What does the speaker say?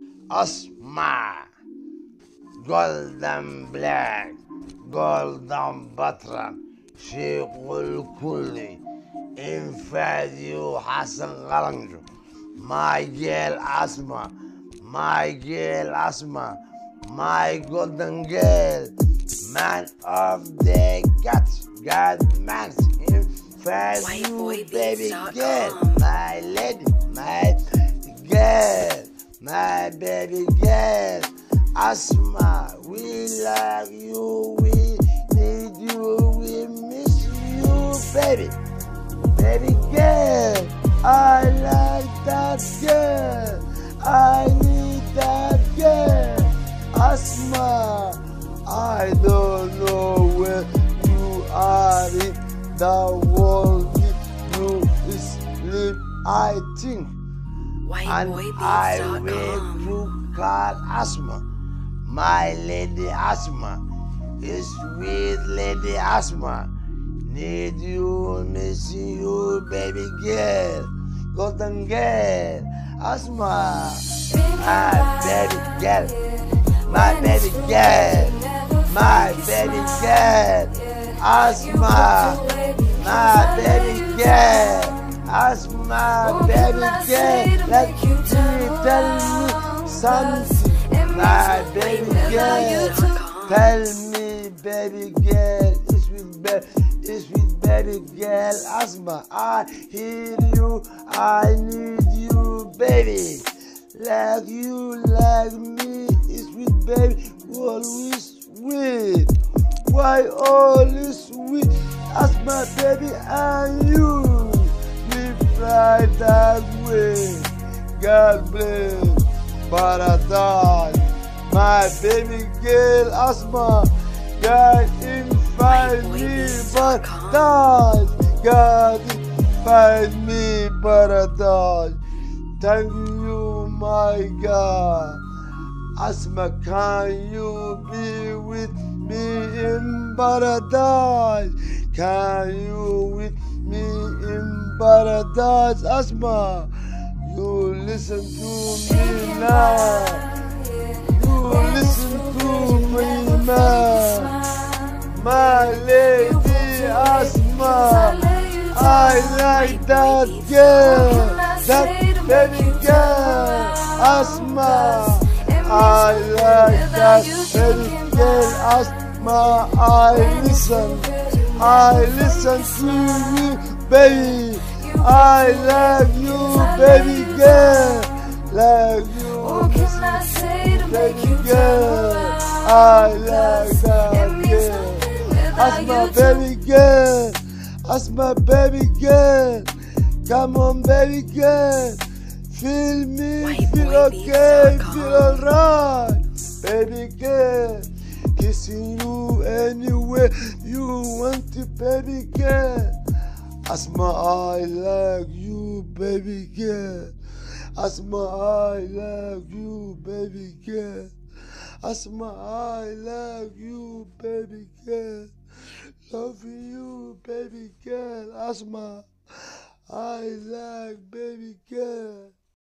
اسمع. golden black golden بطرة شيخ الكل انفاديو حسن غرنجو مايجيل اسمع مايجيل اسمع my golden girl man of the God man infadio baby girl my lady my girl my baby girl Asma, we love you, we need you, we miss you, baby. Baby girl, I like that girl, I need that girl. Asma, I don't know where you are in the world, you sleep, I think. And I wake you call Asma. My lady Asma, sweet lady Asma, need you, missing you, baby girl, golden girl, Asma, my baby girl, my baby girl, my baby girl, Asma, my baby girl, Asma, baby girl, let me tell me something. My baby girl, tell me, baby girl, it's with baby girl, Asma. I hear you, I need you, baby. Like you, like me, it's with baby, always sweet. Why always sweet? Asma, baby, and you, we fly that way. God bless paradise. My baby girl Asma, God invite me paradise. God invite me paradise. Thank you, my God. Asma, can you be with me in paradise? Can you with me in paradise, Asma? You listen to me now. Listen to me, man. My lady Asma, I like that girl, that baby girl, Asma. I like that baby girl, Asma. I listen to you, baby. I love you, baby girl, love you. Baby girl, I like that girl. Asma, baby girl, Asma, baby girl. Come on, baby girl. Feel me, feel okay, feel alright. Baby girl, kissing you anywhere you want to, baby girl. Asma, I like you, baby girl. Asma, I love you, baby girl. Asma, I love you, baby girl. Love you, baby girl. Asma, I like baby girl.